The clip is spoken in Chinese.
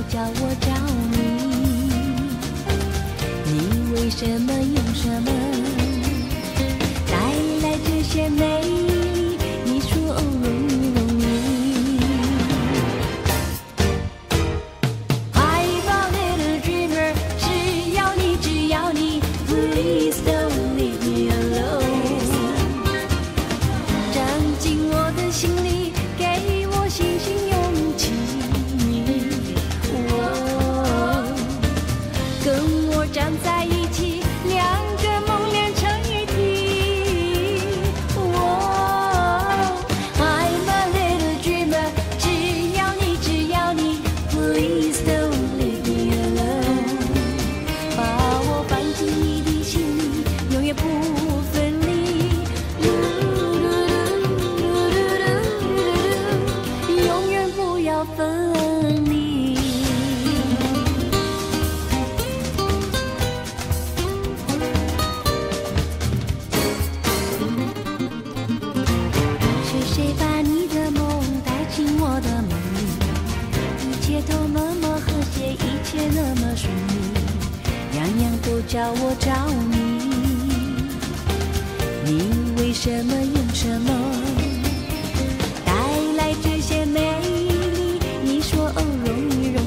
叫我着迷。你为什么用什么带来这些美丽？你说哦，容易容易。I'm a little dreamer， 只要你，只要你 ，Please don't leave me alone。站进我的心里，给我信心勇气。跟我站在一起，两个梦连成一体。I'm a little dreamer， 只要你，只要你 ，Please don't leave me alone。把我放进你的心里，永远不分离。永远不要分离。谁把你的梦带进我的梦里？一切都那么和谐，一切那么顺利，样样都叫我着迷。你为什么用什么带来这些美丽？你说哦，容易容